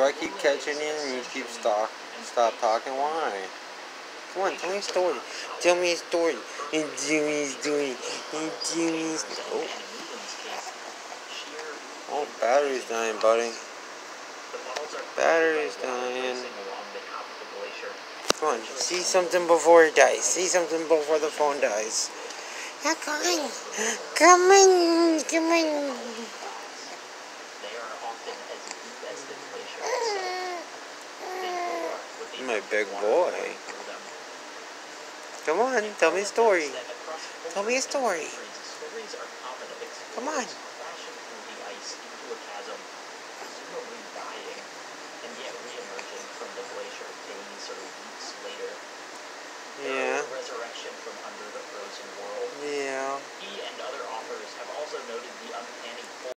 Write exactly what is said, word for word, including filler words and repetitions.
I keep catching you and you keep stop, stop talking? Why? Come on, tell me a story. Tell me a story. And tell me a story. And tell me a story. Oh. Oh, battery's dying, buddy. Battery's dying. Come on, see something before it dies. See something before the phone dies. Yeah, come on. Come on. Come on. My big boy. Come on, tell me a story. Tell me a story. Come on.